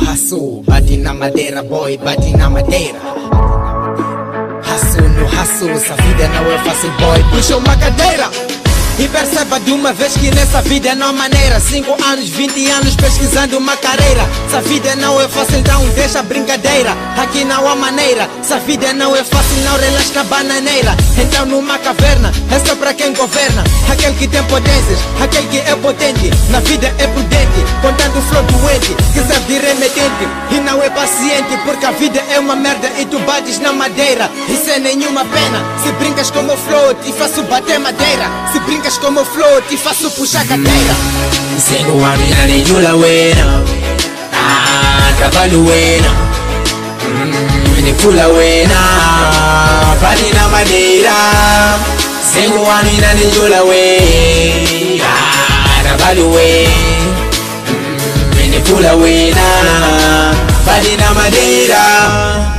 hustle, bate na madeira, boy, bate na madeira. Hustle no hustle, essa vida não é fácil, boy, puxa uma cadeira. E perceba de uma vez que nessa vida não há maneira. 5 anos, 20 anos pesquisando uma carreira. Essa vida não é fácil, então deixa a brincadeira. Aqui não há maneira. Essa vida não é fácil, não relaxa na bananeira. Então numa caverna, é só pra quem governa. Aquele que tem potências, aquele que é potente. Na vida é prudente, contando flor doente, que serve de remetente e não é paciente. Porque a vida é uma merda e tu bates na madeira. Isso é nenhuma pena. Se brincas como float e faço bater madeira. Se brincas como float e faço puxar cadeira. 5 anos na ninjula buena, trabalho buena, manipula buena, bate na madeira. 5 anos na ninjula buena, trabalho buena, manipula buena, bate na madeira.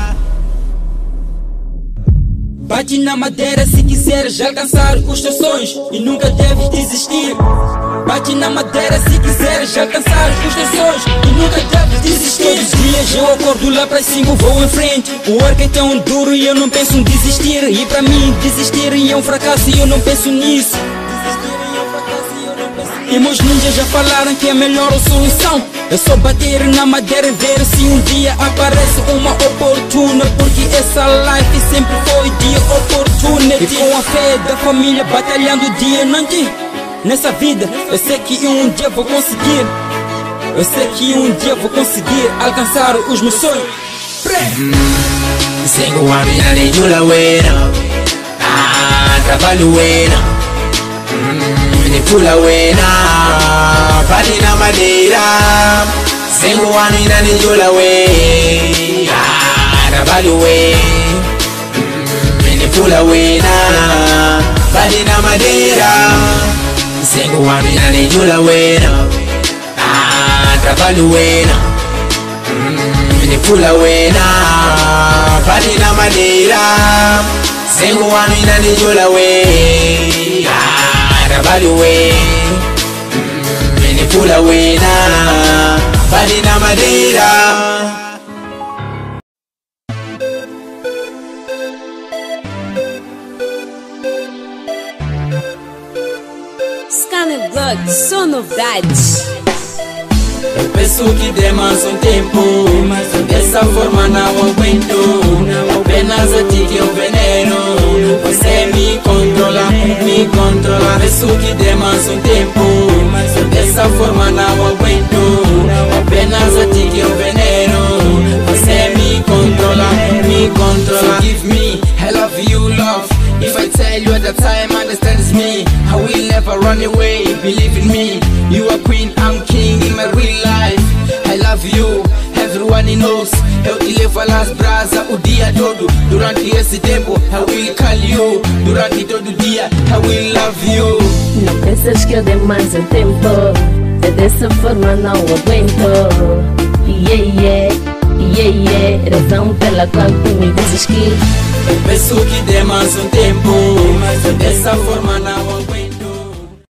Bate na madeira se quiseres alcançar os teus sonhos e nunca deves desistir. Bate na madeira se quiseres alcançar os teus sonhos e nunca deves desistir. Todos os dias eu acordo lá para cima, vou em frente. O work é tão duro e eu não penso em desistir. E para mim desistir é um fracasso e eu não penso nisso. E meus ninjas já falaram que é a melhor solução é só bater na madeira e ver se um dia aparece uma oportuna. Porque essa life sempre foi de opportunity. E com a fé da família batalhando dia e noite nessa vida, eu sei que um dia vou conseguir. Eu sei que um dia vou conseguir alcançar os meus sonhos. 5 anos na ninjula buena, trabalho buena, manipula buena, bate na madeira. 5 anos na ninjula buena, trabalho buena, manipula buena, bate na madeira. 5 anos na ninjula buena, trabalho buena, manipula buena, bate na madeira. 5 anos na ninjula buena, trabalho buena, manipula buena, bate na madeira. Scanner Blood, só novidades. Eu penso que dê mais um tempo, dessa forma não aguento. Apenas a ti que eu veneno, você me controla, me controla. Penso que dê mais um tempo, dessa forma não aguento. Apenas a ti que eu veneno, você me controla, me controla. Forgive me, I love you, love. If I tell you at the time, understands me. I will never run away, believe in me. You are queen, I'm king in my real life. I love you, everyone knows. Eu te levo a las brasa o dia todo. Durante esse tempo, I will call you. Durante todo dia, I will love you. Não pensas que eu dei mais um tempo? Dessa forma não aguento. Yeah, yeah, yeah, yeah. Razão pela qual tu me dizes que eu penso que dê mais um tempo, dessa forma não aguento.